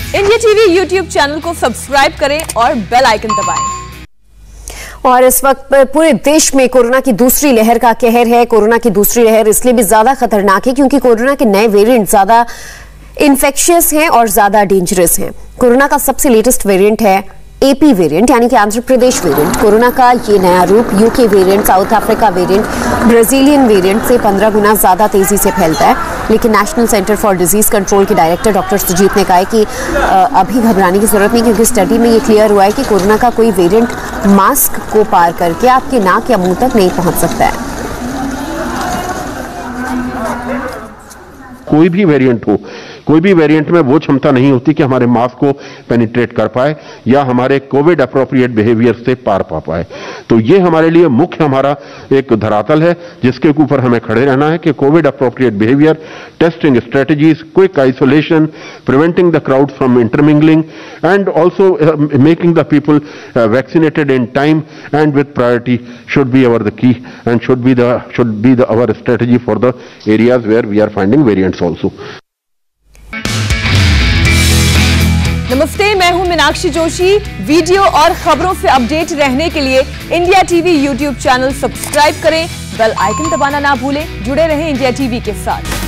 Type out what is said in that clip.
India TV YouTube channel को subscribe करें और बेल आइकन दबाएं। और इस वक्त पूरे देश में कोरोना की दूसरी लहर का कहर है। कोरोना की दूसरी लहर इसलिए भी ज्यादा खतरनाक है क्योंकि कोरोना के नए वेरिएंट ज्यादा इन्फेक्शियस हैं और ज्यादा डेंजरस हैं। कोरोना का सबसे लेटेस्ट वेरिएंट है एपी वेरिएंट, यानी कि आंध्र प्रदेश वेरिएंट। कोरोना का ये नया रूप UK variant, South Africa variant, Brazilian variant से 15 गुना ज्यादा तेजी से फैलता है। लेकिन national centre for disease control के डायरेक्टर डॉक्टर सुजीत ने कहा है कि अभी घबराने की जरूरत नहीं, क्योंकि स्टडी में ये क्लियर हुआ है कि कोरोना का कोई वेरिएंट मास्क को पार करके आपके नाक या मुंह तक नहीं पहुंच सकता है। कोई भी वेरिएंट हो, कोई भी वेरिएंट में वो क्षमता नहीं होती कि हमारे मास्क को पेनिट्रेट कर पाए या हमारे कोविड अप्रोप्रिएट बिहेवियर से पार पा पाए। तो ये हमारे लिए मुख्य हमारा एक धरातल है जिसके ऊपर हमें खड़े रहना है कि Covid appropriate behaviour, testing strategies, quick isolation, preventing the crowd from intermingling and also making the people vaccinated in time and with priority should be our the key and should be our strategy for the areas where we are finding variants also. नमस्ते, मैं हूं Meenakshi Joshi. Video और खबरों से update रहने के लिए India TV YouTube channel subscribe करें, बेल आइकन दबाना ना भूलें। जुड़े रहें इंडिया टीवी के साथ।